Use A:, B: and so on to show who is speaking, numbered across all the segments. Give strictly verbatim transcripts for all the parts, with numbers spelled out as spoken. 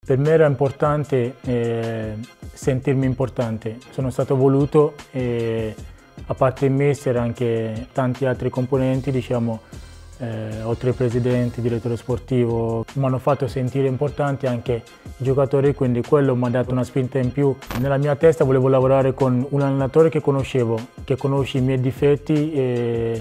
A: Per me era importante eh, sentirmi importante, sono stato voluto e a parte il mister anche tanti altri componenti, diciamo, eh, oltre il presidente, il direttore sportivo, mi hanno fatto sentire importanti anche i giocatori, quindi quello mi ha dato una spinta in più. Nella mia testa volevo lavorare con un allenatore che conoscevo, che conosce i miei difetti e,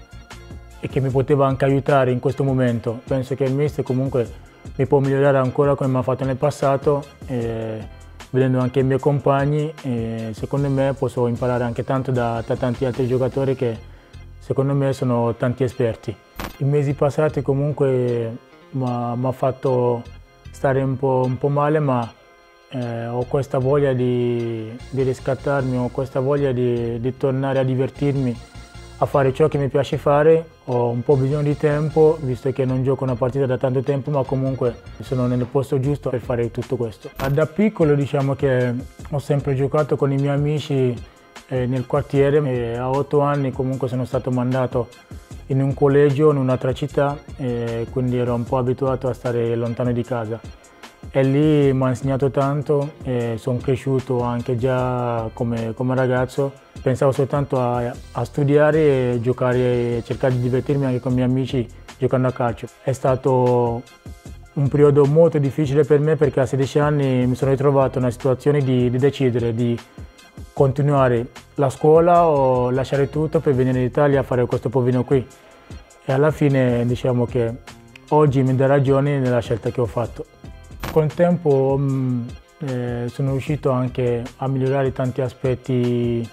A: e che mi poteva anche aiutare in questo momento. Penso che il mister comunque mi può migliorare ancora come mi ha fatto nel passato, eh, vedendo anche i miei compagni, e secondo me posso imparare anche tanto da, da tanti altri giocatori che secondo me sono tanti esperti. I mesi passati comunque mi ha fatto stare un po', un po' male, ma eh, ho questa voglia di, di riscattarmi, ho questa voglia di, di tornare a divertirmi, a fare ciò che mi piace fare. Ho un po' bisogno di tempo, visto che non gioco una partita da tanto tempo, ma comunque sono nel posto giusto per fare tutto questo. Da piccolo diciamo che ho sempre giocato con i miei amici eh, nel quartiere e a otto anni comunque sono stato mandato in un collegio in un'altra città e quindi ero un po' abituato a stare lontano di casa. E lì mi ha insegnato tanto e sono cresciuto anche già come, come ragazzo. Pensavo soltanto a, a studiare e giocare e cercare di divertirmi anche con i miei amici giocando a calcio. È stato un periodo molto difficile per me perché a sedici anni mi sono ritrovato in una situazione di, di decidere di continuare la scuola o lasciare tutto per venire in Italia a fare questo poverino qui. E alla fine diciamo che oggi mi dà ragione nella scelta che ho fatto. Con il tempo mh, eh, sono riuscito anche a migliorare tanti aspetti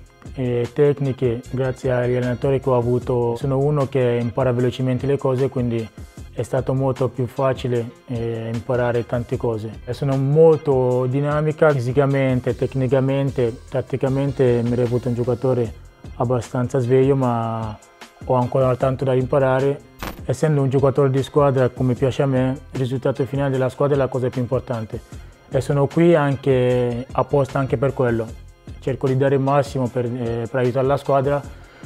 A: eh, tecnici grazie agli allenatori che ho avuto. Sono uno che impara velocemente le cose, quindi è stato molto più facile eh, imparare tante cose. E sono molto dinamica fisicamente, tecnicamente, tatticamente mi reputo un giocatore abbastanza sveglio, ma ho ancora tanto da imparare. Essendo un giocatore di squadra come piace a me, il risultato finale della squadra è la cosa più importante e sono qui anche apposta anche per quello. Cerco di dare il massimo per, eh, per aiutare la squadra,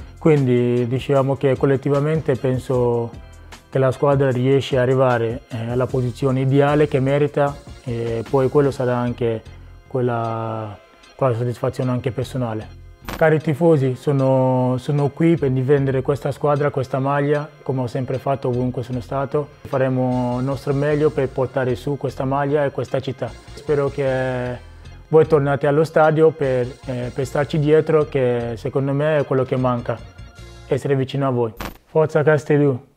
A: quindi diciamo che collettivamente penso che la squadra riesce ad arrivare eh, alla posizione ideale che merita e poi quello sarà anche quella, quella soddisfazione anche personale. Cari tifosi, sono, sono qui per difendere questa squadra, questa maglia, come ho sempre fatto ovunque sono stato. Faremo il nostro meglio per portare su questa maglia e questa città. Spero che voi tornate allo stadio per, eh, per starci dietro, che secondo me è quello che manca, essere vicino a voi. Forza Castellù!